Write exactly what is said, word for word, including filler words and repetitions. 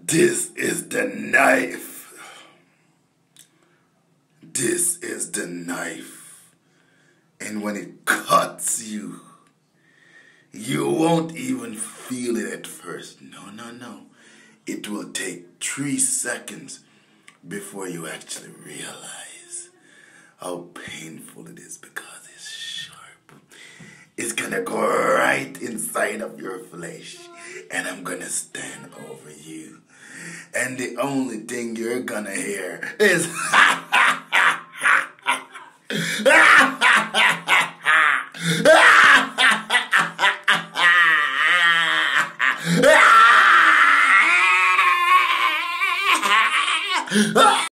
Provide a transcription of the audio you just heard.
This is the knife. This is the knife. And when it cuts you, you won't even feel it at first. No, no, no. It will take three seconds before you actually realize how painful it is because it's sharp. It's gonna go right inside of your flesh. And I'm gonna stand over you. And the only thing you're gonna hear is ha ha ha ha ha ha ha.